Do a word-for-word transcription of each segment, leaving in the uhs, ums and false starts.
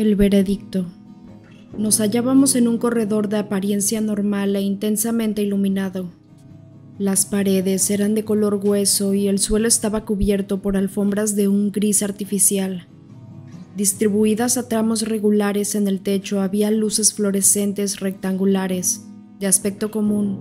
El veredicto. Nos hallábamos en un corredor de apariencia normal e intensamente iluminado. Las paredes eran de color hueso y el suelo estaba cubierto por alfombras de un gris artificial. Distribuidas a tramos regulares en el techo había luces fluorescentes rectangulares, de aspecto común.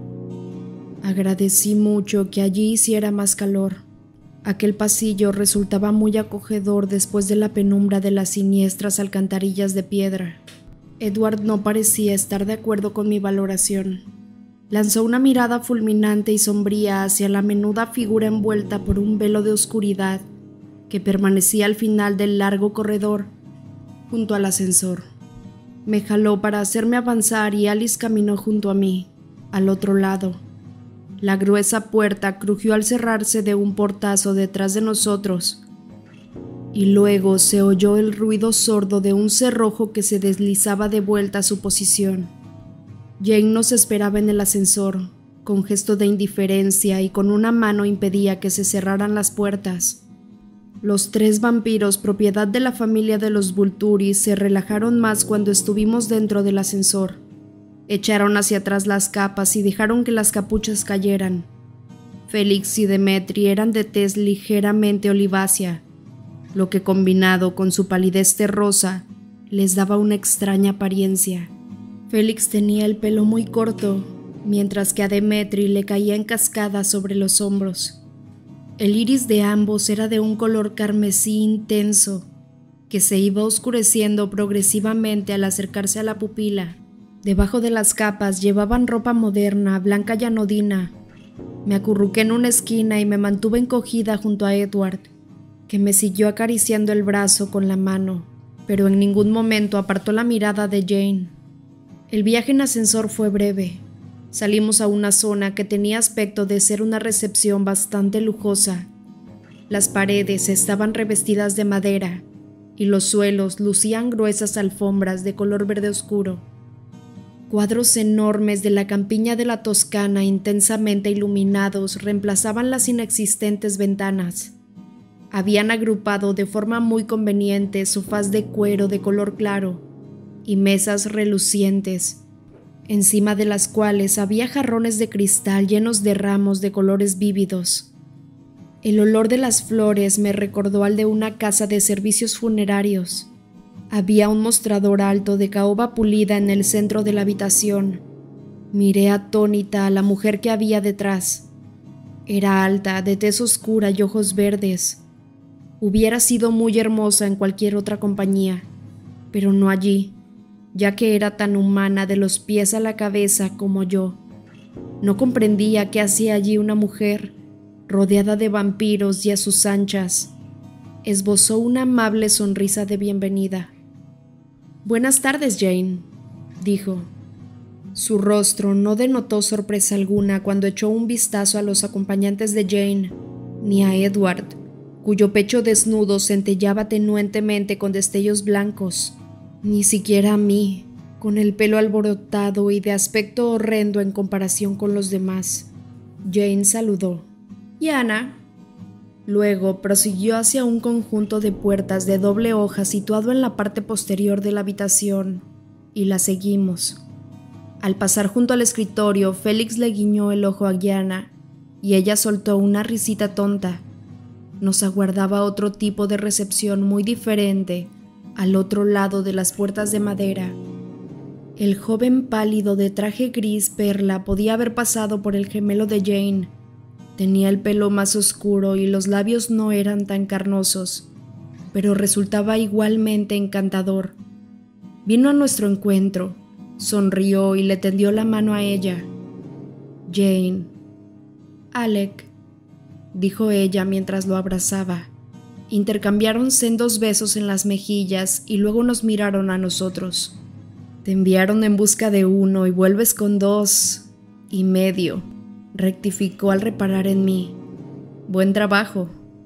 Agradecí mucho que allí hiciera más calor. Aquel pasillo resultaba muy acogedor después de la penumbra de las siniestras alcantarillas de piedra. Edward no parecía estar de acuerdo con mi valoración. Lanzó una mirada fulminante y sombría hacia la menuda figura envuelta por un velo de oscuridad que permanecía al final del largo corredor, junto al ascensor. Me jaló para hacerme avanzar y Alice caminó junto a mí, al otro lado. La gruesa puerta crujió al cerrarse de un portazo detrás de nosotros, y luego se oyó el ruido sordo de un cerrojo que se deslizaba de vuelta a su posición. Jane nos esperaba en el ascensor, con gesto de indiferencia, y con una mano impedía que se cerraran las puertas. Los tres vampiros, propiedad de la familia de los Volturi, se relajaron más cuando estuvimos dentro del ascensor. Echaron hacia atrás las capas y dejaron que las capuchas cayeran. Félix y Demetri eran de tez ligeramente olivácea, lo que combinado con su palidez terrosa les daba una extraña apariencia. Félix tenía el pelo muy corto, mientras que a Demetri le caía en cascada sobre los hombros. El iris de ambos era de un color carmesí intenso, que se iba oscureciendo progresivamente al acercarse a la pupila. Debajo de las capas llevaban ropa moderna, blanca y anodina. Me acurruqué en una esquina y me mantuve encogida junto a Edward, que me siguió acariciando el brazo con la mano, pero en ningún momento apartó la mirada de Jane. El viaje en ascensor fue breve. Salimos a una zona que tenía aspecto de ser una recepción bastante lujosa. Las paredes estaban revestidas de madera y los suelos lucían gruesas alfombras de color verde oscuro. Cuadros enormes de la campiña de la Toscana intensamente iluminados reemplazaban las inexistentes ventanas. Habían agrupado de forma muy conveniente sofás de cuero de color claro y mesas relucientes, encima de las cuales había jarrones de cristal llenos de ramos de colores vívidos. El olor de las flores me recordó al de una casa de servicios funerarios. Había un mostrador alto de caoba pulida en el centro de la habitación. Miré atónita a la mujer que había detrás. Era alta, de tez oscura y ojos verdes. Hubiera sido muy hermosa en cualquier otra compañía, pero no allí, ya que era tan humana de los pies a la cabeza como yo. No comprendía qué hacía allí una mujer, rodeada de vampiros y a sus anchas. Esbozó una amable sonrisa de bienvenida. «Buenas tardes, Jane», dijo. Su rostro no denotó sorpresa alguna cuando echó un vistazo a los acompañantes de Jane, ni a Edward, cuyo pecho desnudo centelleaba tenuentemente con destellos blancos, ni siquiera a mí, con el pelo alborotado y de aspecto horrendo en comparación con los demás. Jane saludó. «¿Y Ana?» Luego prosiguió hacia un conjunto de puertas de doble hoja situado en la parte posterior de la habitación, y la seguimos. Al pasar junto al escritorio, Félix le guiñó el ojo a Gianna, y ella soltó una risita tonta. Nos aguardaba otro tipo de recepción muy diferente, al otro lado de las puertas de madera. El joven pálido de traje gris perla podía haber pasado por el gemelo de Jane. Tenía el pelo más oscuro y los labios no eran tan carnosos, pero resultaba igualmente encantador. Vino a nuestro encuentro, sonrió y le tendió la mano a ella. «Jane». «Alec», dijo ella mientras lo abrazaba. Intercambiaron sendos besos en las mejillas y luego nos miraron a nosotros. «Te enviaron en busca de uno y vuelves con dos y medio», rectificó al reparar en mí. «Buen trabajo».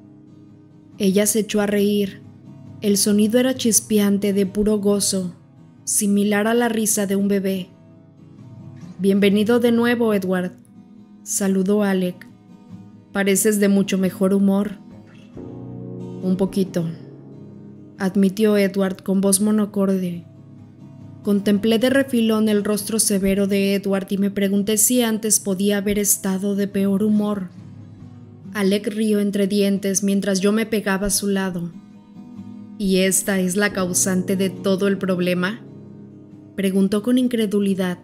Ella se echó a reír. El sonido era chispeante de puro gozo, similar a la risa de un bebé. «Bienvenido de nuevo, Edward», saludó Alec. «Pareces de mucho mejor humor». «Un poquito». admitió Edward con voz monocorde. Contemplé de refilón el rostro severo de Edward y me pregunté si antes podía haber estado de peor humor. Alec rió entre dientes mientras yo me pegaba a su lado. ¿Y esta es la causante de todo el problema?, preguntó con incredulidad.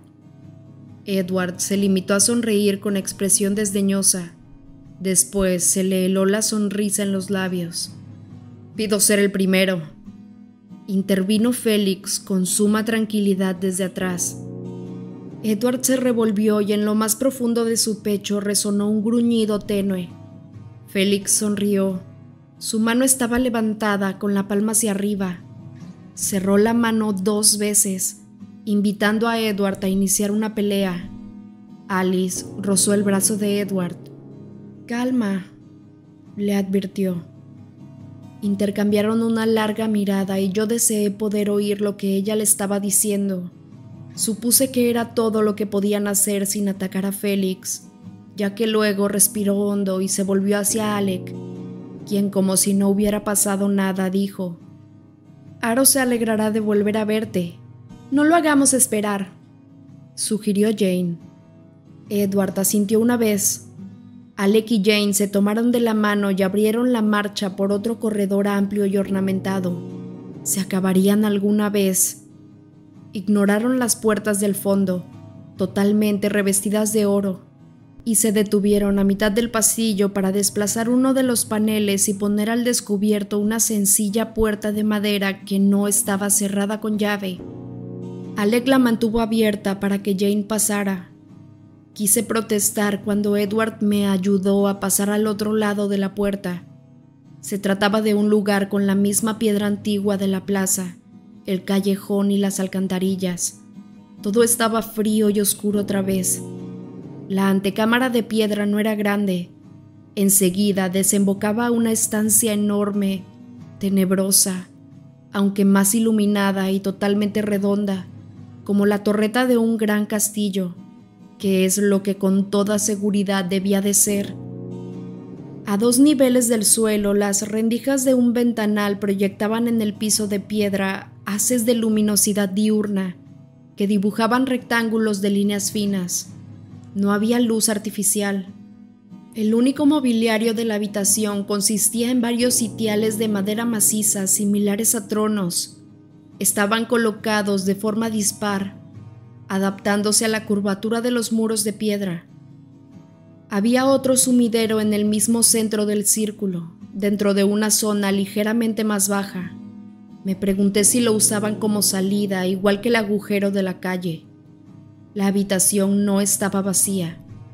Edward se limitó a sonreír con expresión desdeñosa. Después se le heló la sonrisa en los labios. «Pido ser el primero», intervino Félix con suma tranquilidad desde atrás. Edward se revolvió y en lo más profundo de su pecho resonó un gruñido tenue. Félix sonrió. Su mano estaba levantada con la palma hacia arriba. Cerró la mano dos veces, invitando a Edward a iniciar una pelea. Alice rozó el brazo de Edward. «Calma», le advirtió. Intercambiaron una larga mirada y yo deseé poder oír lo que ella le estaba diciendo. Supuse que era todo lo que podían hacer sin atacar a Félix, ya que luego respiró hondo y se volvió hacia Alec, quien, como si no hubiera pasado nada, dijo: «Aro se alegrará de volver a verte. No lo hagamos esperar», sugirió Jane. Edward asintió una vez. Alec y Jane se tomaron de la mano y abrieron la marcha por otro corredor amplio y ornamentado. ¿Se acabarían alguna vez? Ignoraron las puertas del fondo, totalmente revestidas de oro, y se detuvieron a mitad del pasillo para desplazar uno de los paneles y poner al descubierto una sencilla puerta de madera que no estaba cerrada con llave. Alec la mantuvo abierta para que Jane pasara. Quise protestar cuando Edward me ayudó a pasar al otro lado de la puerta. Se trataba de un lugar con la misma piedra antigua de la plaza, el callejón y las alcantarillas. Todo estaba frío y oscuro otra vez. La antecámara de piedra no era grande. Enseguida desembocaba una estancia enorme, tenebrosa, aunque más iluminada y totalmente redonda, como la torreta de un gran castillo, que es lo que con toda seguridad debía de ser. A dos niveles del suelo, las rendijas de un ventanal proyectaban en el piso de piedra haces de luminosidad diurna que dibujaban rectángulos de líneas finas. No había luz artificial. El único mobiliario de la habitación consistía en varios sitiales de madera maciza similares a tronos. Estaban colocados de forma dispar, adaptándose a la curvatura de los muros de piedra. Había otro sumidero en el mismo centro del círculo, dentro de una zona ligeramente más baja. Me pregunté si lo usaban como salida, igual que el agujero de la calle. La habitación no estaba vacía.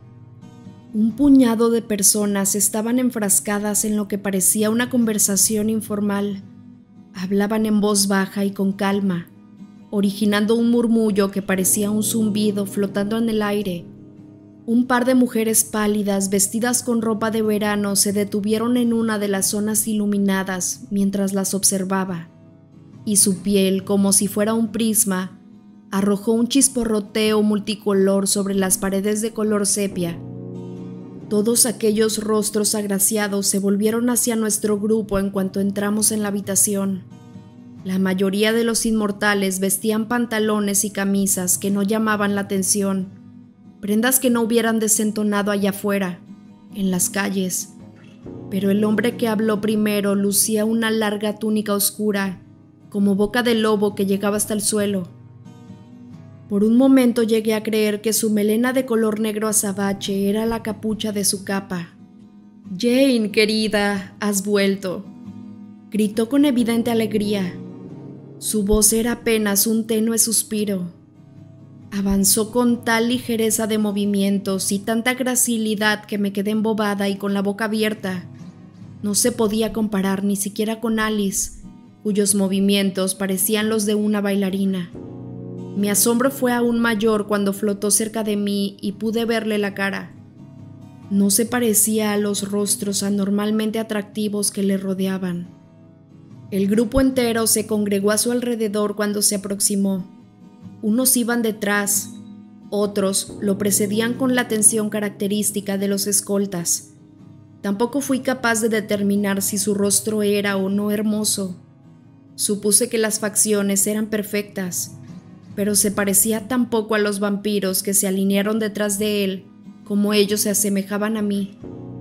Un puñado de personas estaban enfrascadas en lo que parecía una conversación informal. Hablaban en voz baja y con calma, originando un murmullo que parecía un zumbido flotando en el aire. Un par de mujeres pálidas vestidas con ropa de verano se detuvieron en una de las zonas iluminadas mientras las observaba, y su piel, como si fuera un prisma, arrojó un chisporroteo multicolor sobre las paredes de color sepia. Todos aquellos rostros agraciados se volvieron hacia nuestro grupo en cuanto entramos en la habitación. La mayoría de los inmortales vestían pantalones y camisas que no llamaban la atención, prendas que no hubieran desentonado allá afuera, en las calles. Pero el hombre que habló primero lucía una larga túnica oscura, como boca de lobo que llegaba hasta el suelo. Por un momento llegué a creer que su melena de color negro azabache era la capucha de su capa. «Jane, querida, has vuelto», gritó con evidente alegría. Su voz era apenas un tenue suspiro. Avanzó con tal ligereza de movimientos y tanta gracilidad que me quedé embobada y con la boca abierta. No se podía comparar ni siquiera con Alice, cuyos movimientos parecían los de una bailarina. Mi asombro fue aún mayor cuando flotó cerca de mí y pude verle la cara. No se parecía a los rostros anormalmente atractivos que le rodeaban. El grupo entero se congregó a su alrededor cuando se aproximó. Unos iban detrás, otros lo precedían con la atención característica de los escoltas. Tampoco fui capaz de determinar si su rostro era o no hermoso. Supuse que las facciones eran perfectas, pero se parecía tan poco a los vampiros que se alinearon detrás de él como ellos se asemejaban a mí.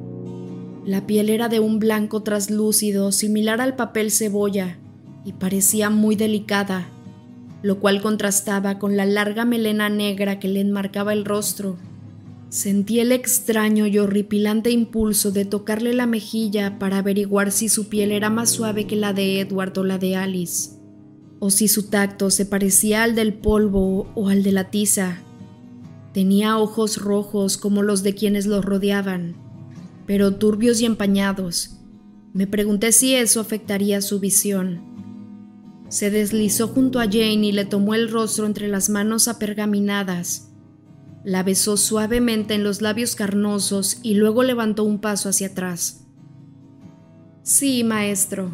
La piel era de un blanco traslúcido similar al papel cebolla y parecía muy delicada, lo cual contrastaba con la larga melena negra que le enmarcaba el rostro. Sentí el extraño y horripilante impulso de tocarle la mejilla para averiguar si su piel era más suave que la de Edward o la de Alice, o si su tacto se parecía al del polvo o al de la tiza. Tenía ojos rojos como los de quienes los rodeaban, pero turbios y empañados. Me pregunté si eso afectaría su visión. Se deslizó junto a Jane y le tomó el rostro entre las manos apergaminadas. La besó suavemente en los labios carnosos y luego levantó un paso hacia atrás. «Sí, maestro».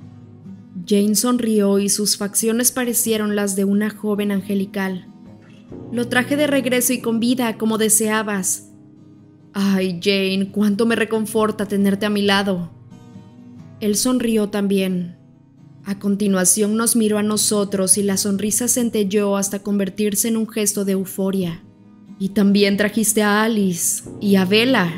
Jane sonrió y sus facciones parecieron las de una joven angelical. «Lo traje de regreso y con vida, como deseabas». «Ay, Jane, cuánto me reconforta tenerte a mi lado». Él sonrió también. A continuación nos miró a nosotros y la sonrisa centelleó hasta convertirse en un gesto de euforia. «Y también trajiste a Alice y a Bella».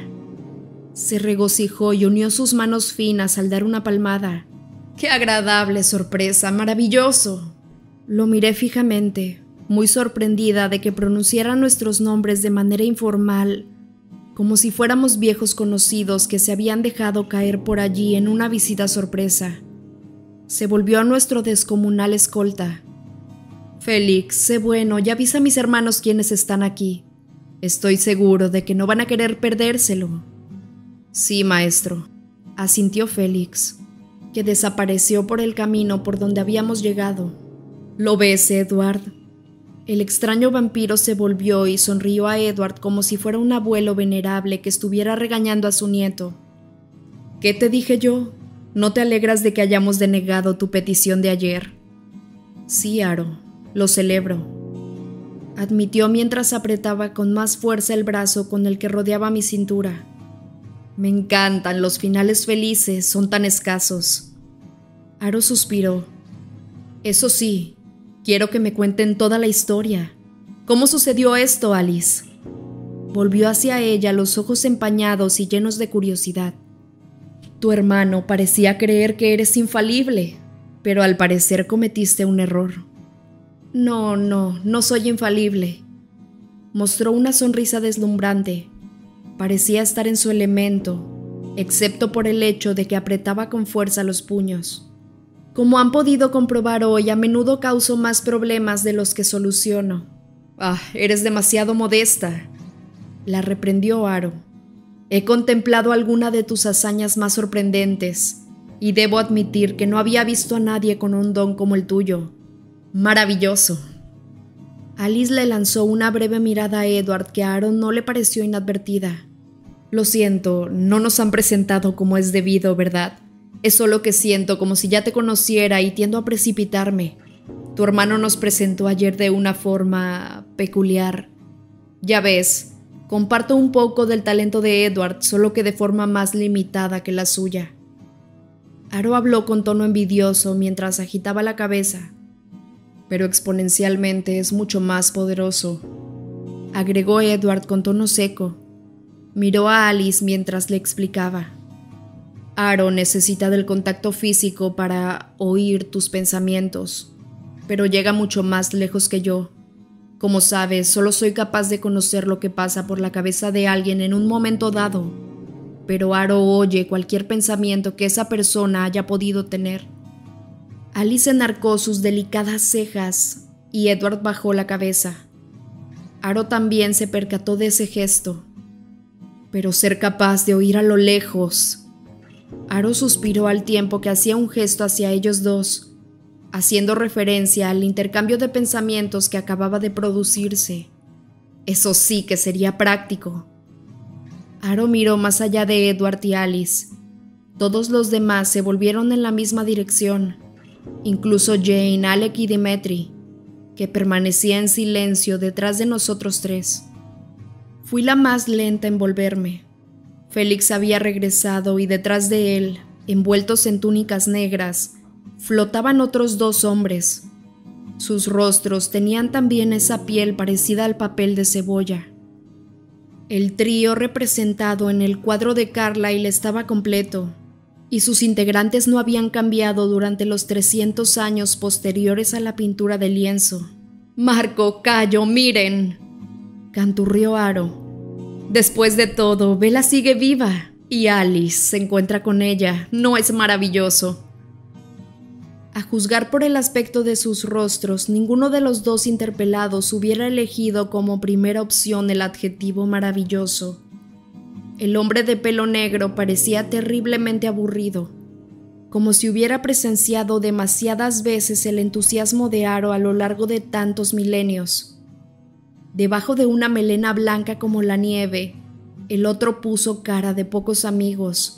Se regocijó y unió sus manos finas al dar una palmada. «¡Qué agradable sorpresa! ¡Maravilloso!». Lo miré fijamente, muy sorprendida de que pronunciara nuestros nombres de manera informal, como si fuéramos viejos conocidos que se habían dejado caer por allí en una visita sorpresa. Se volvió a nuestro descomunal escolta. «Félix, sé bueno y avisa a mis hermanos quienes están aquí. Estoy seguro de que no van a querer perdérselo». «Sí, maestro», asintió Félix, que desapareció por el camino por donde habíamos llegado. «¿Lo ves, Edward?». El extraño vampiro se volvió y sonrió a Edward como si fuera un abuelo venerable que estuviera regañando a su nieto. «¿Qué te dije yo? ¿No te alegras de que hayamos denegado tu petición de ayer?». «Sí, Aro, lo celebro», admitió mientras apretaba con más fuerza el brazo con el que rodeaba mi cintura. «Me encantan, los finales felices son tan escasos». Aro suspiró. «Eso sí, quiero que me cuenten toda la historia. ¿Cómo sucedió esto, Alice?». Volvió hacia ella, los ojos empañados y llenos de curiosidad. «Tu hermano parecía creer que eres infalible, pero al parecer cometiste un error». «No, no, no soy infalible». Mostró una sonrisa deslumbrante. Parecía estar en su elemento, excepto por el hecho de que apretaba con fuerza los puños. «Como han podido comprobar hoy, a menudo causo más problemas de los que soluciono». «Ah, eres demasiado modesta», la reprendió Aro. «He contemplado alguna de tus hazañas más sorprendentes, y debo admitir que no había visto a nadie con un don como el tuyo. ¡Maravilloso!». Alice le lanzó una breve mirada a Edward que a Aaron no le pareció inadvertida. «Lo siento, no nos han presentado como es debido, ¿verdad? Es solo que siento como si ya te conociera y tiendo a precipitarme. Tu hermano nos presentó ayer de una forma peculiar. Ya ves, comparto un poco del talento de Edward, solo que de forma más limitada que la suya». Aro habló con tono envidioso mientras agitaba la cabeza. «Pero exponencialmente es mucho más poderoso», agregó Edward con tono seco. Miró a Alice mientras le explicaba. «Aro necesita del contacto físico para oír tus pensamientos, pero llega mucho más lejos que yo. Como sabes, solo soy capaz de conocer lo que pasa por la cabeza de alguien en un momento dado, pero Aro oye cualquier pensamiento que esa persona haya podido tener». Alice enarcó sus delicadas cejas y Edward bajó la cabeza. Aro también se percató de ese gesto. «Pero ser capaz de oír a lo lejos». Aro suspiró al tiempo que hacía un gesto hacia ellos dos, haciendo referencia al intercambio de pensamientos que acababa de producirse. «Eso sí que sería práctico». Aro miró más allá de Edward y Alice. Todos los demás se volvieron en la misma dirección, incluso Jane, Alec y Dimitri, que permanecía en silencio detrás de nosotros tres. Fui la más lenta en volverme. Félix había regresado y detrás de él, envueltos en túnicas negras, flotaban otros dos hombres. Sus rostros tenían también esa piel parecida al papel de cebolla. El trío representado en el cuadro de Carlyle estaba completo, y sus integrantes no habían cambiado durante los trescientos años posteriores a la pintura de lienzo. «Marco, Cayo, miren», canturrió Aro. «Después de todo, Bella sigue viva, y Alice se encuentra con ella. ¿No es maravilloso?» A juzgar por el aspecto de sus rostros, ninguno de los dos interpelados hubiera elegido como primera opción el adjetivo maravilloso. El hombre de pelo negro parecía terriblemente aburrido, como si hubiera presenciado demasiadas veces el entusiasmo de Aro a lo largo de tantos milenios. Debajo de una melena blanca como la nieve, el otro puso cara de pocos amigos.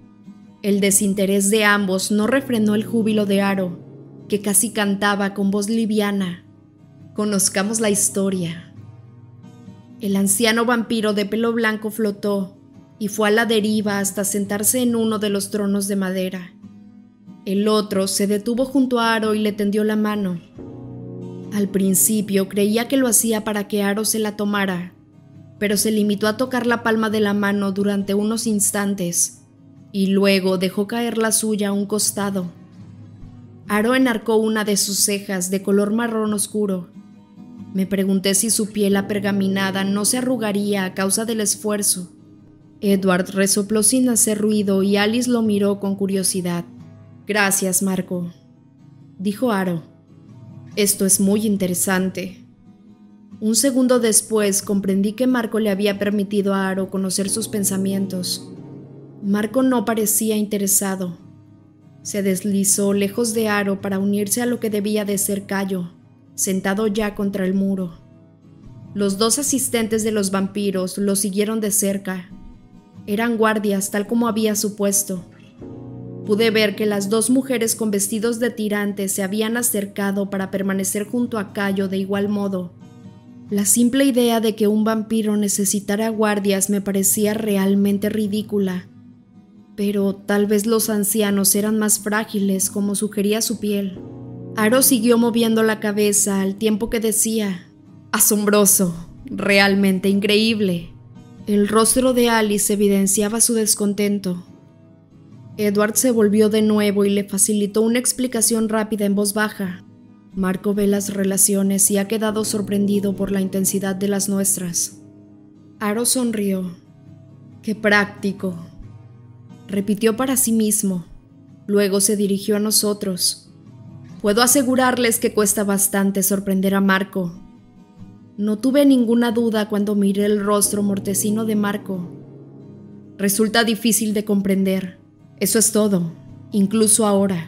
El desinterés de ambos no refrenó el júbilo de Aro, que casi cantaba con voz liviana. «Conozcamos la historia». El anciano vampiro de pelo blanco flotó y fue a la deriva hasta sentarse en uno de los tronos de madera. El otro se detuvo junto a Aro y le tendió la mano. Al principio creía que lo hacía para que Aro se la tomara, pero se limitó a tocar la palma de la mano durante unos instantes, y luego dejó caer la suya a un costado. Aro enarcó una de sus cejas de color marrón oscuro. Me pregunté si su piel apergaminada no se arrugaría a causa del esfuerzo. Edward resopló sin hacer ruido y Alice lo miró con curiosidad. «Gracias, Marco», dijo Aro. «Esto es muy interesante». Un segundo después comprendí que Marco le había permitido a Aro conocer sus pensamientos. Marco no parecía interesado. Se deslizó lejos de Aro para unirse a lo que debía de ser Cayo, sentado ya contra el muro. Los dos asistentes de los vampiros lo siguieron de cerca. Eran guardias, tal como había supuesto. Pude ver que las dos mujeres con vestidos de tirantes se habían acercado para permanecer junto a Cayo de igual modo. La simple idea de que un vampiro necesitara guardias me parecía realmente ridícula. Pero tal vez los ancianos eran más frágiles, como sugería su piel. Aro siguió moviendo la cabeza al tiempo que decía: «Asombroso, realmente increíble». El rostro de Alice evidenciaba su descontento. Edward se volvió de nuevo y le facilitó una explicación rápida en voz baja. «Marco ve las relaciones y ha quedado sorprendido por la intensidad de las nuestras». Aro sonrió. «Qué práctico», repitió para sí mismo. Luego se dirigió a nosotros. «Puedo asegurarles que cuesta bastante sorprender a Marco». No tuve ninguna duda cuando miré el rostro mortecino de Marco. «Resulta difícil de comprender. Eso es todo, incluso ahora».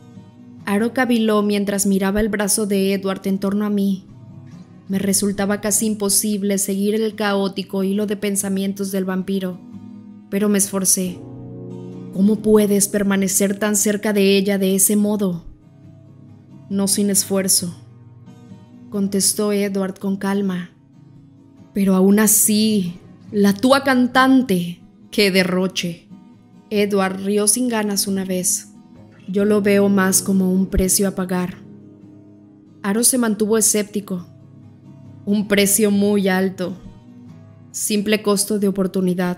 Aro caviló mientras miraba el brazo de Edward en torno a mí. Me resultaba casi imposible seguir el caótico hilo de pensamientos del vampiro, pero me esforcé. «¿Cómo puedes permanecer tan cerca de ella de ese modo?» «No sin esfuerzo», contestó Edward con calma. «Pero aún así, la tua cantante, ¡qué derroche!». Edward rió sin ganas una vez. «Yo lo veo más como un precio a pagar». Aro se mantuvo escéptico. «Un precio muy alto. Simple costo de oportunidad».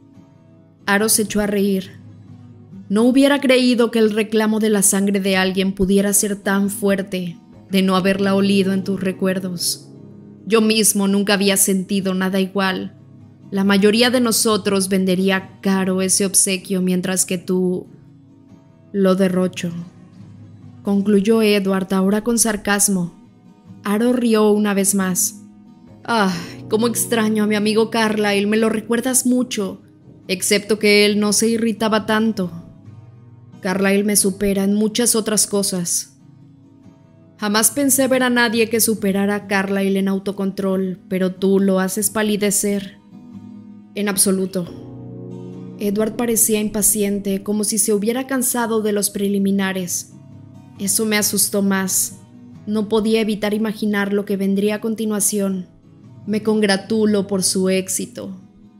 Aro se echó a reír. «No hubiera creído que el reclamo de la sangre de alguien pudiera ser tan fuerte, de no haberla olido en tus recuerdos. Yo mismo nunca había sentido nada igual. La mayoría de nosotros vendería caro ese obsequio, mientras que tú lo derrocho», concluyó Edward ahora con sarcasmo. Aro rió una vez más. «Ah, cómo extraño a mi amigo Carlyle, me lo recuerdas mucho, excepto que él no se irritaba tanto. Carlyle me supera en muchas otras cosas». «Jamás pensé ver a nadie que superara a Carlyle en autocontrol, pero tú lo haces palidecer». «En absoluto». Edward parecía impaciente, como si se hubiera cansado de los preliminares. Eso me asustó más. No podía evitar imaginar lo que vendría a continuación. «Me congratulo por su éxito».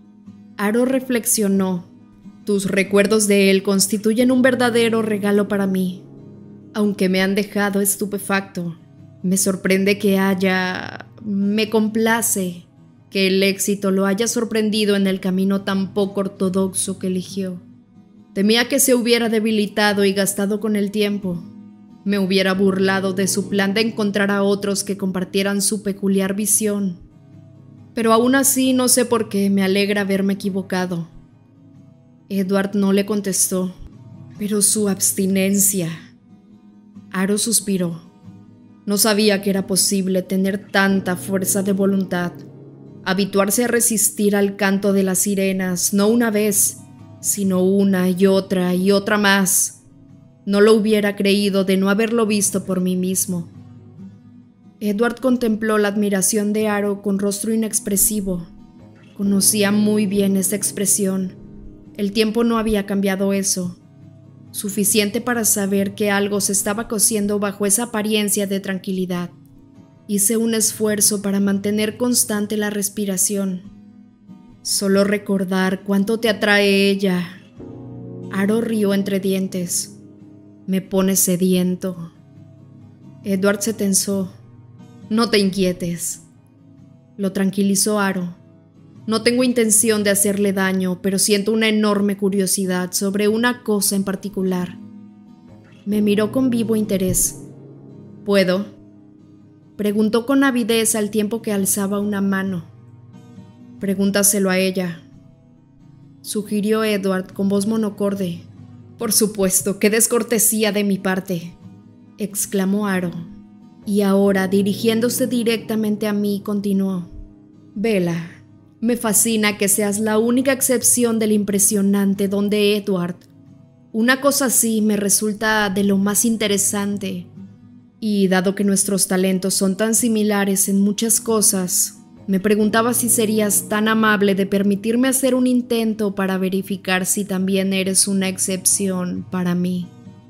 Aro reflexionó. «Tus recuerdos de él constituyen un verdadero regalo para mí». aunque me han dejado estupefacto. Me sorprende que haya... me complace que el éxito lo haya sorprendido en el camino tan poco ortodoxo que eligió. Temía que se hubiera debilitado y gastado con el tiempo. Me hubiera burlado de su plan de encontrar a otros que compartieran su peculiar visión. Pero aún así no sé por qué me alegra haberme equivocado. Edward no le contestó, pero su abstinencia... Aro suspiró. No sabía que era posible tener tanta fuerza de voluntad, habituarse a resistir al canto de las sirenas, no una vez, sino una y otra y otra más. No lo hubiera creído de no haberlo visto por mí mismo. Edward contempló la admiración de Aro con rostro inexpresivo. Conocía muy bien esa expresión. El tiempo no había cambiado eso. Suficiente para saber que algo se estaba cociendo bajo esa apariencia de tranquilidad. Hice un esfuerzo para mantener constante la respiración. Solo recordar cuánto te atrae ella. Aro rió entre dientes. Me pone sediento. Edward se tensó. No te inquietes. Lo tranquilizó Aro. No tengo intención de hacerle daño, pero siento una enorme curiosidad sobre una cosa en particular. Me miró con vivo interés. ¿Puedo?, preguntó con avidez al tiempo que alzaba una mano. Pregúntaselo a ella, sugirió Edward con voz monocorde. Por supuesto, qué descortesía de mi parte, exclamó Aro. Y ahora, dirigiéndose directamente a mí, continuó. Bella, me fascina que seas la única excepción del impresionante don de Edward. Una cosa así me resulta de lo más interesante. Y dado que nuestros talentos son tan similares en muchas cosas, me preguntaba si serías tan amable de permitirme hacer un intento para verificar si también eres una excepción para mí.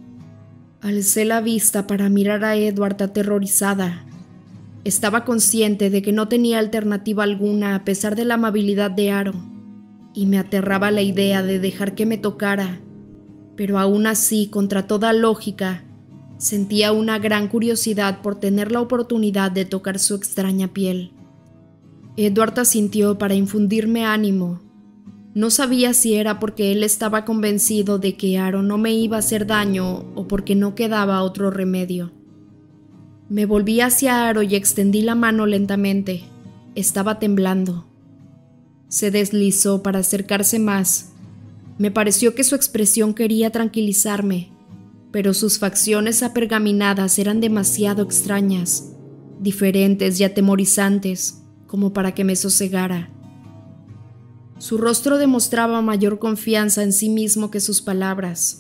Alcé la vista para mirar a Edward aterrorizada. Estaba consciente de que no tenía alternativa alguna a pesar de la amabilidad de Aro, y me aterraba la idea de dejar que me tocara, pero aún así, contra toda lógica, sentía una gran curiosidad por tener la oportunidad de tocar su extraña piel. Edward asintió para infundirme ánimo. No sabía si era porque él estaba convencido de que Aro no me iba a hacer daño o porque no quedaba otro remedio. Me volví hacia Aro y extendí la mano lentamente. Estaba temblando. Se deslizó para acercarse más. Me pareció que su expresión quería tranquilizarme, pero sus facciones apergaminadas eran demasiado extrañas, diferentes y atemorizantes, como para que me sosegara. Su rostro demostraba mayor confianza en sí mismo que sus palabras.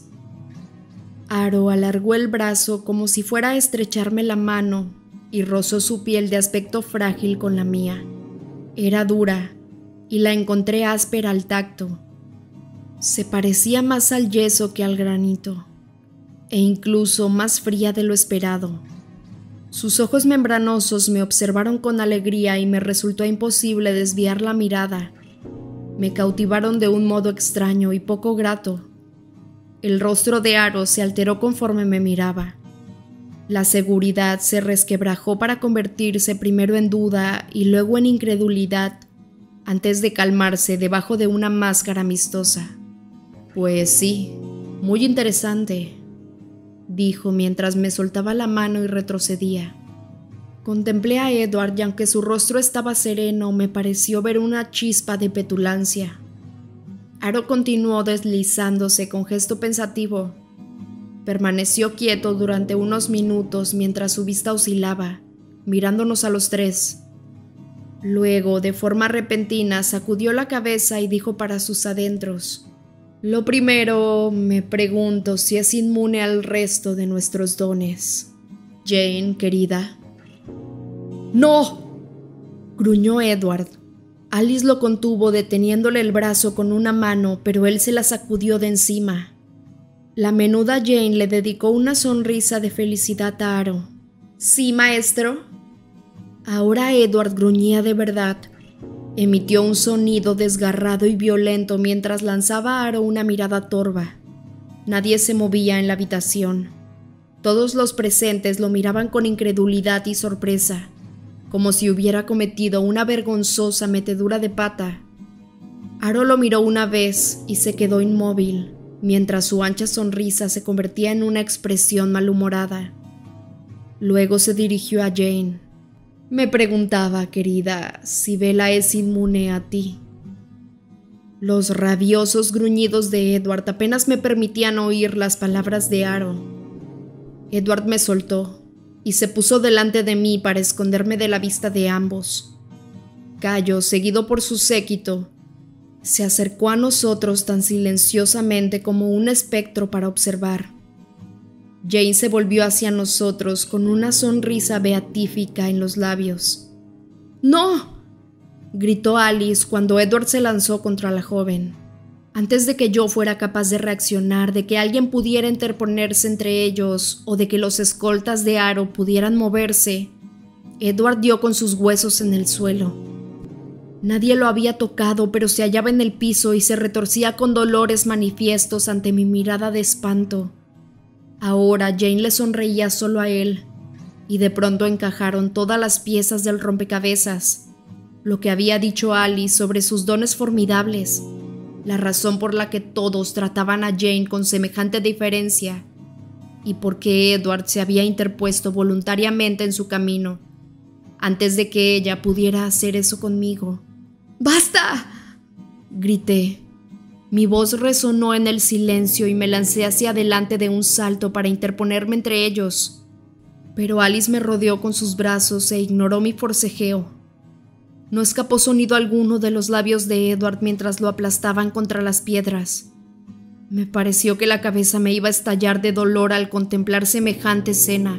Aro alargó el brazo como si fuera a estrecharme la mano y rozó su piel de aspecto frágil con la mía. Era dura y la encontré áspera al tacto. Se parecía más al yeso que al granito, e incluso más fría de lo esperado. Sus ojos membranosos me observaron con alegría y me resultó imposible desviar la mirada. Me cautivaron de un modo extraño y poco grato. El rostro de Aro se alteró conforme me miraba. La seguridad se resquebrajó para convertirse primero en duda y luego en incredulidad, antes de calmarse debajo de una máscara amistosa. Pues sí, muy interesante, dijo mientras me soltaba la mano y retrocedía. Contemplé a Edward y aunque su rostro estaba sereno, me pareció ver una chispa de petulancia. Aro continuó deslizándose con gesto pensativo. Permaneció quieto durante unos minutos mientras su vista oscilaba, mirándonos a los tres. Luego, de forma repentina, sacudió la cabeza y dijo para sus adentros: Lo primero, me pregunto si es inmune al resto de nuestros dones. Jane, querida. ¡No!, gruñó Edward. Alice lo contuvo deteniéndole el brazo con una mano, pero él se la sacudió de encima. La menuda Jane le dedicó una sonrisa de felicidad a Aro. «¿Sí, maestro?» Ahora Edward gruñía de verdad. Emitió un sonido desgarrado y violento mientras lanzaba a Aro una mirada torva. Nadie se movía en la habitación. Todos los presentes lo miraban con incredulidad y sorpresa, como si hubiera cometido una vergonzosa metedura de pata. Aro lo miró una vez y se quedó inmóvil, mientras su ancha sonrisa se convertía en una expresión malhumorada. Luego se dirigió a Jane. Me preguntaba, querida, si Bella es inmune a ti. Los rabiosos gruñidos de Edward apenas me permitían oír las palabras de Aro. Edward me soltó y se puso delante de mí para esconderme de la vista de ambos. Cayo, seguido por su séquito, se acercó a nosotros tan silenciosamente como un espectro para observar. Jane se volvió hacia nosotros con una sonrisa beatífica en los labios. ¡No!, gritó Alice cuando Edward se lanzó contra la joven. Antes de que yo fuera capaz de reaccionar, de que alguien pudiera interponerse entre ellos o de que los escoltas de Aro pudieran moverse, Edward dio con sus huesos en el suelo. Nadie lo había tocado, pero se hallaba en el piso y se retorcía con dolores manifiestos ante mi mirada de espanto. Ahora Jane le sonreía solo a él, y de pronto encajaron todas las piezas del rompecabezas. Lo que había dicho Alice sobre sus dones formidables, la razón por la que todos trataban a Jane con semejante diferencia, y por qué Edward se había interpuesto voluntariamente en su camino, antes de que ella pudiera hacer eso conmigo. ¡Basta!, grité. Mi voz resonó en el silencio y me lancé hacia adelante de un salto para interponerme entre ellos. Pero Alice me rodeó con sus brazos e ignoró mi forcejeo. No escapó sonido alguno de los labios de Edward mientras lo aplastaban contra las piedras. Me pareció que la cabeza me iba a estallar de dolor al contemplar semejante escena.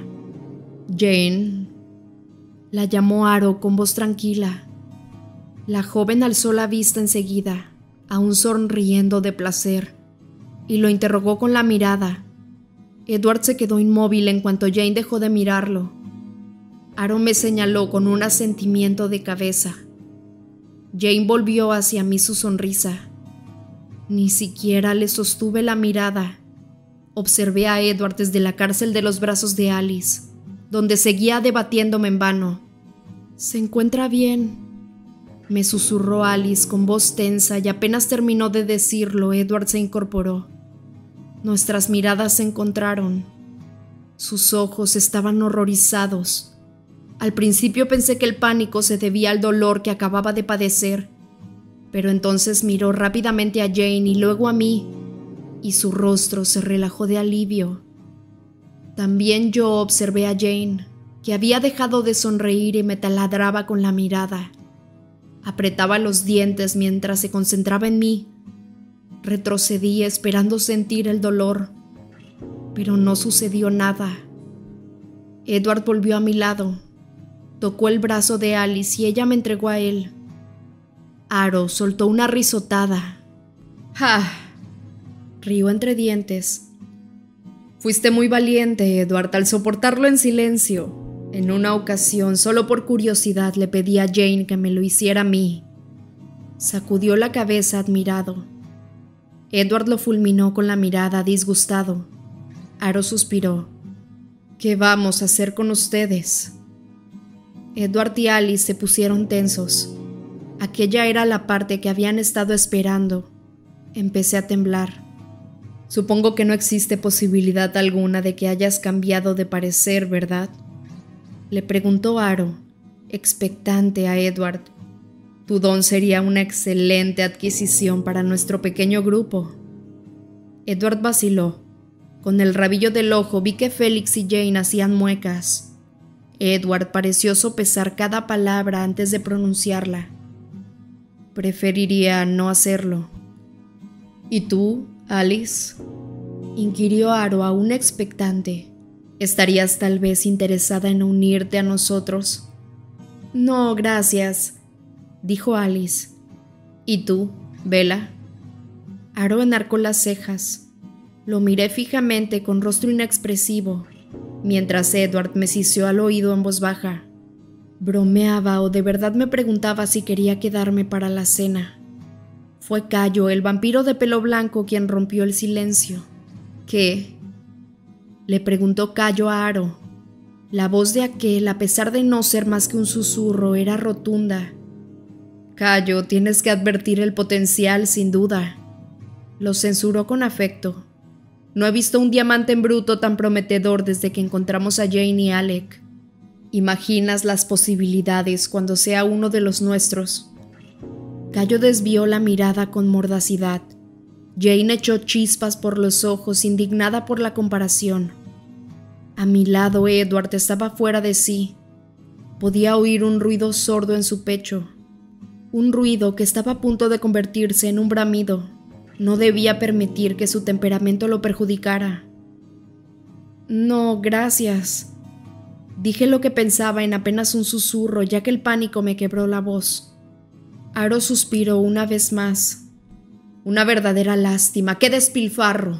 «Jane», la llamó Aro con voz tranquila. La joven alzó la vista enseguida, aún sonriendo de placer, y lo interrogó con la mirada. Edward se quedó inmóvil en cuanto Jane dejó de mirarlo. Aro me señaló con un asentimiento de cabeza. Jane volvió hacia mí su sonrisa. Ni siquiera le sostuve la mirada. Observé a Edward desde la cárcel de los brazos de Alice, donde seguía debatiéndome en vano. «¿Se encuentra bien?», me susurró Alice con voz tensa, y apenas terminó de decirlo, Edward se incorporó. Nuestras miradas se encontraron. Sus ojos estaban horrorizados. Al principio pensé que el pánico se debía al dolor que acababa de padecer, pero entonces miró rápidamente a Jane y luego a mí, y su rostro se relajó de alivio. También yo observé a Jane, que había dejado de sonreír y me taladraba con la mirada. Apretaba los dientes mientras se concentraba en mí. Retrocedí esperando sentir el dolor, pero no sucedió nada. Edward volvió a mi lado, tocó el brazo de Alice y ella me entregó a él. Aro soltó una risotada. «¡Ja!», rió entre dientes. «Fuiste muy valiente, Edward, al soportarlo en silencio. En una ocasión, solo por curiosidad, le pedí a Jane que me lo hiciera a mí». Sacudió la cabeza admirado. Edward lo fulminó con la mirada, disgustado. Aro suspiró. «¿Qué vamos a hacer con ustedes?». Edward y Alice se pusieron tensos. Aquella era la parte que habían estado esperando. Empecé a temblar. «Supongo que no existe posibilidad alguna de que hayas cambiado de parecer, ¿verdad?», le preguntó Aro, expectante a Edward. «Tu don sería una excelente adquisición para nuestro pequeño grupo». Edward vaciló. Con el rabillo del ojo vi que Félix y Jane hacían muecas. Edward pareció sopesar cada palabra antes de pronunciarla. «Preferiría no hacerlo». «¿Y tú, Alice?», inquirió Aro aún expectante. «¿Estarías tal vez interesada en unirte a nosotros?». «No, gracias», dijo Alice. «¿Y tú, Bella?». Aro enarcó las cejas. Lo miré fijamente con rostro inexpresivo, mientras Edward me siseó al oído en voz baja. Bromeaba o de verdad me preguntaba si quería quedarme para la cena. Fue Cayo, el vampiro de pelo blanco, quien rompió el silencio. «¿Qué?». Le preguntó Cayo a Aro. La voz de aquel, a pesar de no ser más que un susurro, era rotunda. Cayo, tienes que advertir el potencial, sin duda. Lo censuró con afecto. No he visto un diamante en bruto tan prometedor desde que encontramos a Jane y Alec. ¿Imaginas las posibilidades cuando sea uno de los nuestros? Cayo desvió la mirada con mordacidad. Jane echó chispas por los ojos, indignada por la comparación. A mi lado, Edward estaba fuera de sí. Podía oír un ruido sordo en su pecho. Un ruido que estaba a punto de convertirse en un bramido. No debía permitir que su temperamento lo perjudicara. No, gracias. Dije lo que pensaba en apenas un susurro, ya que el pánico me quebró la voz. Aro suspiró una vez más. Una verdadera lástima. ¡Qué despilfarro!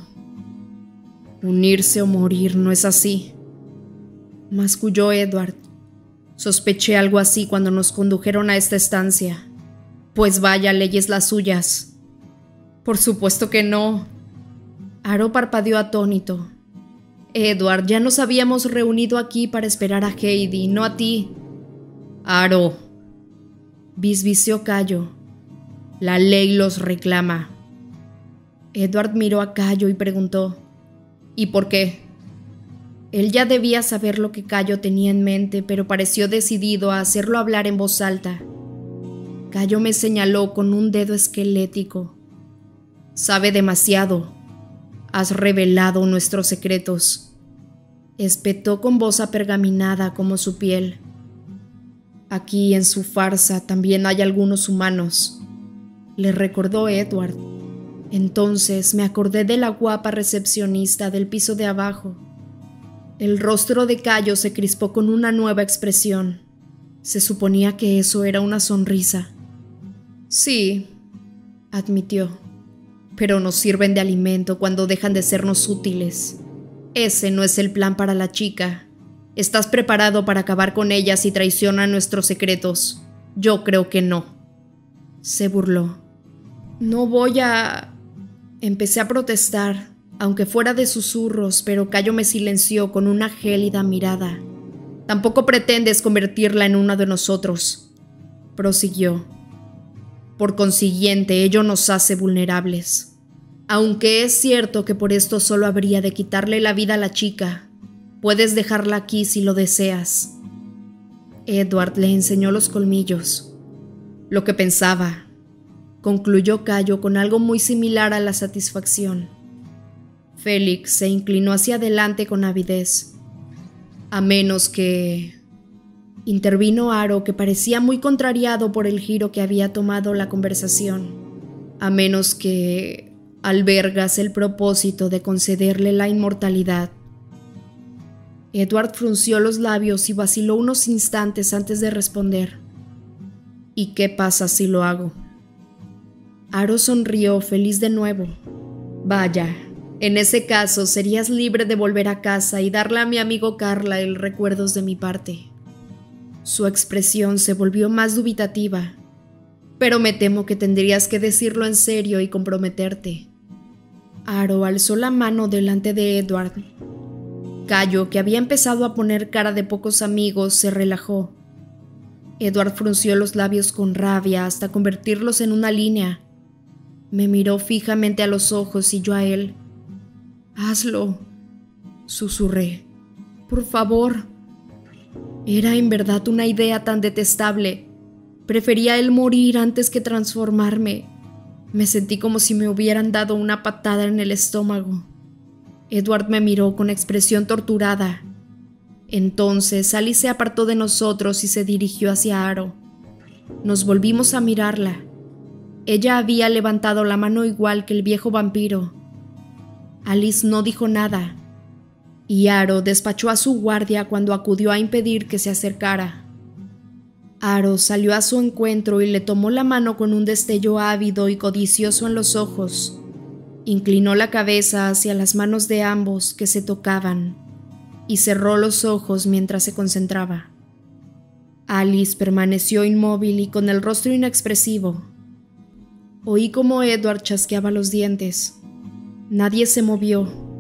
Unirse o morir, ¿no es así? Masculló Edward. Sospeché algo así cuando nos condujeron a esta estancia. Pues vaya, leyes las suyas. Por supuesto que no. Aro parpadeó atónito. Edward, ya nos habíamos reunido aquí para esperar a Heidi, no a ti. Aro. Bisbició Cayo. La ley los reclama. Edward miró a Cayo y preguntó: ¿y por qué? Él ya debía saber lo que Cayo tenía en mente, pero pareció decidido a hacerlo hablar en voz alta. Cayo me señaló con un dedo esquelético. Sabe demasiado. Has revelado nuestros secretos. Espetó con voz apergaminada como su piel. Aquí en su farsa también hay algunos humanos, le recordó Edward. Entonces me acordé de la guapa recepcionista del piso de abajo. El rostro de Cayo se crispó con una nueva expresión. Se suponía que eso era una sonrisa. Sí, admitió, pero nos sirven de alimento cuando dejan de sernos útiles. Ese no es el plan para la chica. ¿Estás preparado para acabar con ella si traiciona nuestros secretos? Yo creo que no. Se burló. No voy a... Empecé a protestar, aunque fuera de susurros, pero Cayo me silenció con una gélida mirada. Tampoco pretendes convertirla en una de nosotros, prosiguió. Por consiguiente, ello nos hace vulnerables. Aunque es cierto que por esto solo habría de quitarle la vida a la chica, puedes dejarla aquí si lo deseas. Edward le enseñó los colmillos. Lo que pensaba, concluyó Cayo con algo muy similar a la satisfacción. Félix se inclinó hacia adelante con avidez. A menos que... Intervino Aro, que parecía muy contrariado por el giro que había tomado la conversación. A menos que... albergas el propósito de concederle la inmortalidad. Edward frunció los labios y vaciló unos instantes antes de responder. ¿Y qué pasa si lo hago? Aro sonrió, feliz de nuevo. Vaya, en ese caso serías libre de volver a casa y darle a mi amigo Carlyle recuerdos de mi parte. Su expresión se volvió más dubitativa. Pero me temo que tendrías que decirlo en serio y comprometerte. Aro alzó la mano delante de Edward. Cayo, que había empezado a poner cara de pocos amigos, se relajó. Edward frunció los labios con rabia hasta convertirlos en una línea. Me miró fijamente a los ojos y yo a él. «Hazlo», susurré. «Por favor». Era en verdad una idea tan detestable. Prefería él morir antes que transformarme. Me sentí como si me hubieran dado una patada en el estómago. Edward me miró con expresión torturada. Entonces Alice se apartó de nosotros y se dirigió hacia Aro. Nos volvimos a mirarla. Ella había levantado la mano igual que el viejo vampiro. Alice no dijo nada, y Aro despachó a su guardia cuando acudió a impedir que se acercara. Aro salió a su encuentro y le tomó la mano con un destello ávido y codicioso en los ojos. Inclinó la cabeza hacia las manos de ambos que se tocaban y cerró los ojos mientras se concentraba. Alice permaneció inmóvil y con el rostro inexpresivo. Oí cómo Edward chasqueaba los dientes. Nadie se movió.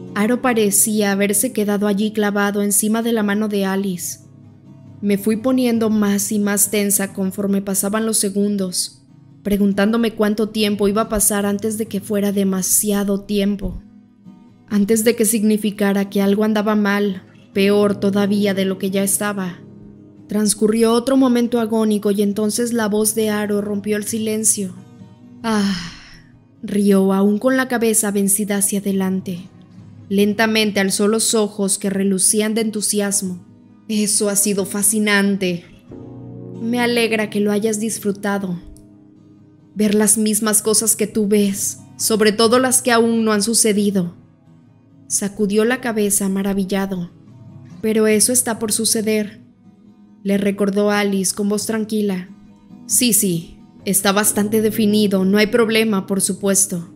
Aro parecía haberse quedado allí clavado encima de la mano de Alice. Me fui poniendo más y más tensa conforme pasaban los segundos, preguntándome cuánto tiempo iba a pasar antes de que fuera demasiado tiempo, antes de que significara que algo andaba mal, peor todavía de lo que ya estaba. Transcurrió otro momento agónico y entonces la voz de Aro rompió el silencio. Ah, rió aún con la cabeza vencida hacia adelante. Lentamente alzó los ojos que relucían de entusiasmo. Eso ha sido fascinante. Me alegra que lo hayas disfrutado. Ver las mismas cosas que tú ves, sobre todo las que aún no han sucedido. Sacudió la cabeza maravillado. Pero eso está por suceder, le recordó Alice con voz tranquila. Sí, sí, está bastante definido, no hay problema, por supuesto.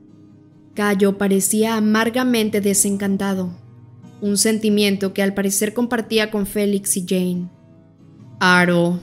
Cayo parecía amargamente desencantado, un sentimiento que al parecer compartía con Félix y Jane. Aro,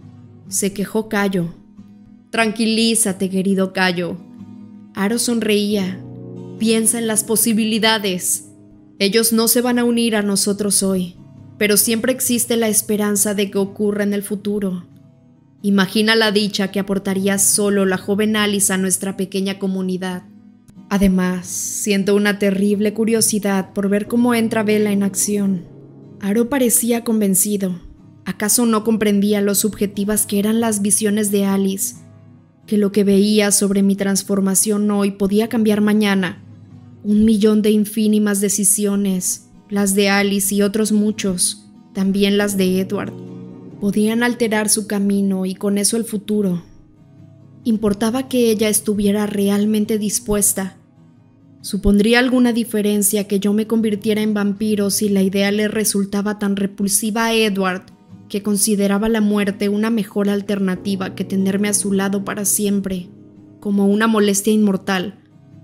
se quejó Cayo. Tranquilízate, querido Cayo. Aro sonreía. Piensa en las posibilidades. Ellos no se van a unir a nosotros hoy, pero siempre existe la esperanza de que ocurra en el futuro. Imagina la dicha que aportaría solo la joven Alice a nuestra pequeña comunidad. Además, siento una terrible curiosidad por ver cómo entra Bella en acción. Aro parecía convencido. ¿Acaso no comprendía lo subjetivas que eran las visiones de Alice? Que lo que veía sobre mi transformación hoy podía cambiar mañana. Un millón de infínimas decisiones, las de Alice y otros muchos, también las de Edward, podían alterar su camino y con eso el futuro. Importaba que ella estuviera realmente dispuesta. ¿Supondría alguna diferencia que yo me convirtiera en vampiro si la idea le resultaba tan repulsiva a Edward que consideraba la muerte una mejor alternativa que tenerme a su lado para siempre, como una molestia inmortal?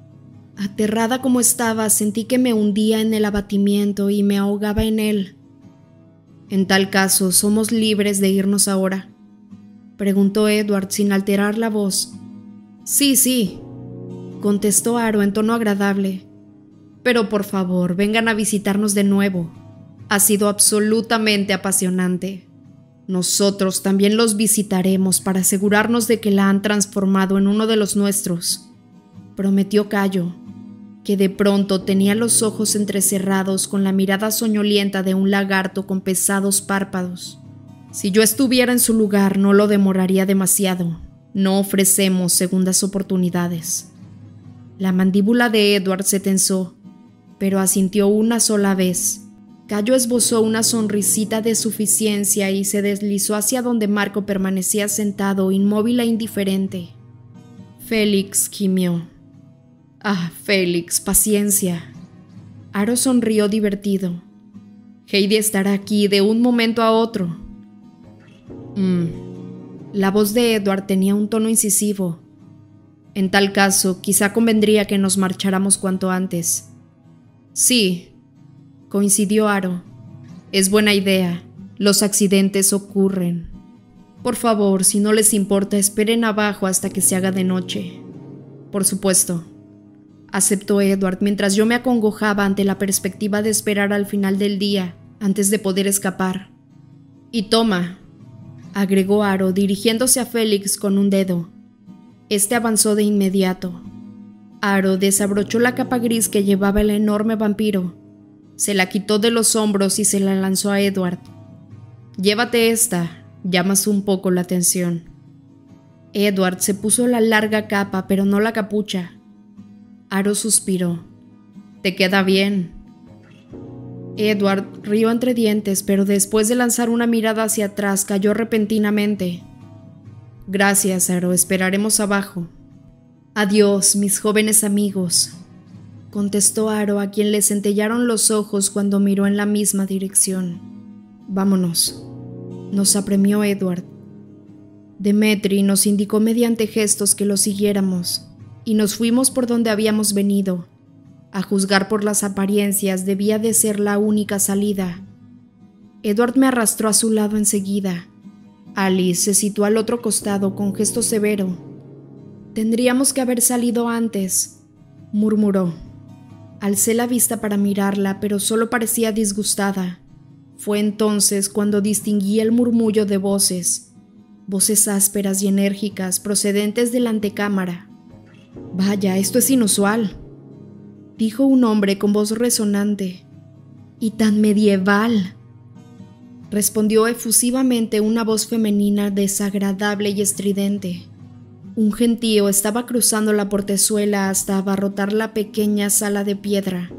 Aterrada como estaba, sentí que me hundía en el abatimiento y me ahogaba en él. En tal caso, ¿somos libres de irnos ahora?, preguntó Edward sin alterar la voz. Sí, sí, contestó Aro en tono agradable. Pero por favor, vengan a visitarnos de nuevo. Ha sido absolutamente apasionante. Nosotros también los visitaremos para asegurarnos de que la han transformado en uno de los nuestros, prometió Cayo, que de pronto tenía los ojos entrecerrados con la mirada soñolienta de un lagarto con pesados párpados. Si yo estuviera en su lugar, no lo demoraría demasiado. No ofrecemos segundas oportunidades. La mandíbula de Edward se tensó, pero asintió una sola vez. Cayo esbozó una sonrisita de suficiencia y se deslizó hacia donde Marco permanecía sentado, inmóvil e indiferente. Félix gimió. Ah, Félix, paciencia. Aro sonrió divertido. Heidi estará aquí de un momento a otro. Mm. La voz de Edward tenía un tono incisivo. En tal caso, quizá convendría que nos marcháramos cuanto antes. Sí, coincidió Aro. Es buena idea. Los accidentes ocurren. Por favor, si no les importa, esperen abajo hasta que se haga de noche. Por supuesto, aceptó Edward mientras yo me acongojaba ante la perspectiva de esperar al final del día antes de poder escapar. Y toma, agregó Aro dirigiéndose a Félix con un dedo. Este avanzó de inmediato. Aro desabrochó la capa gris que llevaba el enorme vampiro, se la quitó de los hombros y se la lanzó a Edward. Llévate esta, llamas un poco la atención. Edward se puso la larga capa, pero no la capucha. Aro suspiró. Te queda bien. Edward rió entre dientes, pero después de lanzar una mirada hacia atrás cayó repentinamente. Gracias, Aro, esperaremos abajo. Adiós, mis jóvenes amigos, contestó Aro, a quien le centellaron los ojos cuando miró en la misma dirección. Vámonos, nos apremió Edward. Demetri nos indicó mediante gestos que lo siguiéramos, y nos fuimos por donde habíamos venido. A juzgar por las apariencias, debía de ser la única salida. Edward me arrastró a su lado enseguida. Alice se situó al otro costado con gesto severo. Tendríamos que haber salido antes, murmuró. Alcé la vista para mirarla, pero solo parecía disgustada. Fue entonces cuando distinguí el murmullo de voces, voces ásperas y enérgicas procedentes de la antecámara. «Vaya, esto es inusual», dijo un hombre con voz resonante. «Y tan medieval», respondió efusivamente una voz femenina desagradable y estridente. Un gentío estaba cruzando la portezuela hasta abarrotar la pequeña sala de piedra.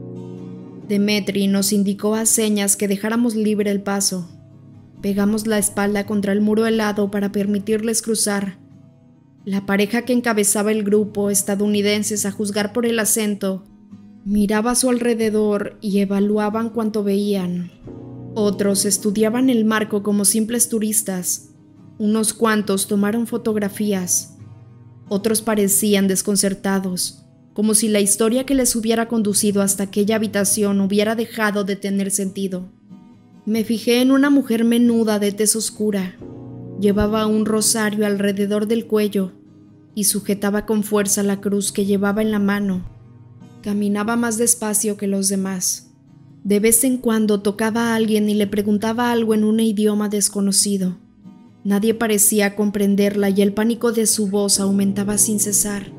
Demetri nos indicó a señas que dejáramos libre el paso. Pegamos la espalda contra el muro helado para permitirles cruzar. La pareja que encabezaba el grupo, estadounidenses a juzgar por el acento, miraba a su alrededor y evaluaban cuanto veían. Otros estudiaban el marco como simples turistas. Unos cuantos tomaron fotografías. Otros parecían desconcertados, como si la historia que les hubiera conducido hasta aquella habitación hubiera dejado de tener sentido. Me fijé en una mujer menuda de tez oscura. Llevaba un rosario alrededor del cuello y sujetaba con fuerza la cruz que llevaba en la mano. Caminaba más despacio que los demás. De vez en cuando tocaba a alguien y le preguntaba algo en un idioma desconocido. Nadie parecía comprenderla y el pánico de su voz aumentaba sin cesar.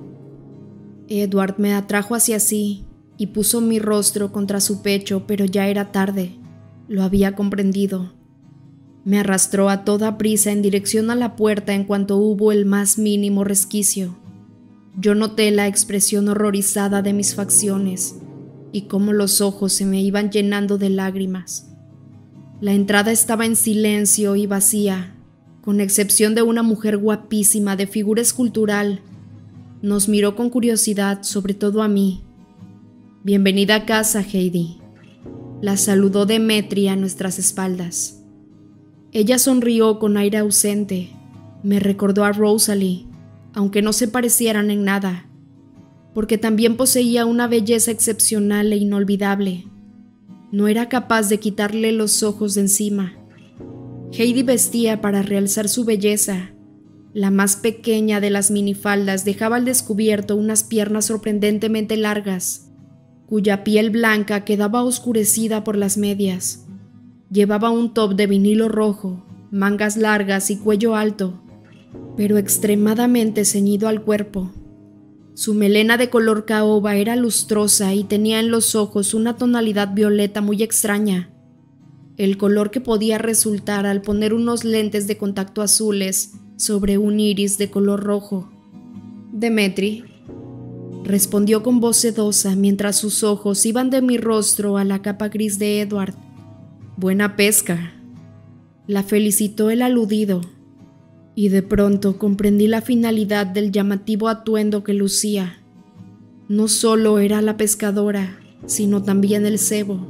Edward me atrajo hacia sí y puso mi rostro contra su pecho, pero ya era tarde. Lo había comprendido. Me arrastró a toda prisa en dirección a la puerta en cuanto hubo el más mínimo resquicio. Yo noté la expresión horrorizada de mis facciones y cómo los ojos se me iban llenando de lágrimas. La entrada estaba en silencio y vacía, con excepción de una mujer guapísima de figura escultural. Nos miró con curiosidad, sobre todo a mí. «Bienvenida a casa, Heidi», la saludó Demetri a nuestras espaldas. Ella sonrió con aire ausente. Me recordó a Rosalie, aunque no se parecieran en nada, porque también poseía una belleza excepcional e inolvidable. No era capaz de quitarle los ojos de encima. Heidi vestía para realzar su belleza. La más pequeña de las minifaldas dejaba al descubierto unas piernas sorprendentemente largas, cuya piel blanca quedaba oscurecida por las medias. Llevaba un top de vinilo rojo, mangas largas y cuello alto, pero extremadamente ceñido al cuerpo. Su melena de color caoba era lustrosa y tenía en los ojos una tonalidad violeta muy extraña, el color que podía resultar al poner unos lentes de contacto azules sobre un iris de color rojo. «Demetri», respondió con voz sedosa mientras sus ojos iban de mi rostro a la capa gris de Edward. «Buena pesca», la felicitó el aludido, y de pronto comprendí la finalidad del llamativo atuendo que lucía. No solo era la pescadora, sino también el cebo.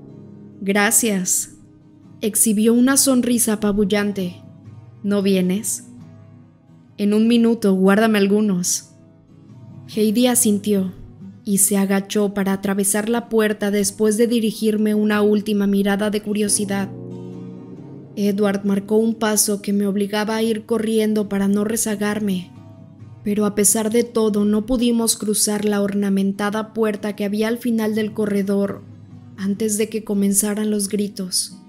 «Gracias», exhibió una sonrisa apabullante. «¿No vienes?» «En un minuto, guárdame algunos». Heidi asintió y se agachó para atravesar la puerta después de dirigirme una última mirada de curiosidad. Edward marcó un paso que me obligaba a ir corriendo para no rezagarme, pero a pesar de todo no pudimos cruzar la ornamentada puerta que había al final del corredor antes de que comenzaran los gritos.